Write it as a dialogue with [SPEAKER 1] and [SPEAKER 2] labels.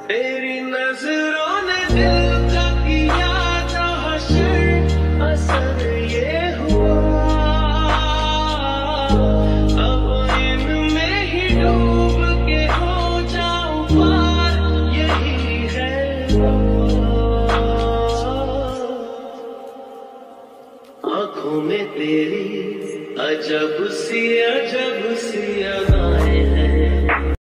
[SPEAKER 1] तेरी नजरों ने दिल का किया था हशर, असर ये हुआ अब इनमें ही डूब के हो जाऊं पार, यही है आंखों में तेरी अजब सी अदाएं हैं।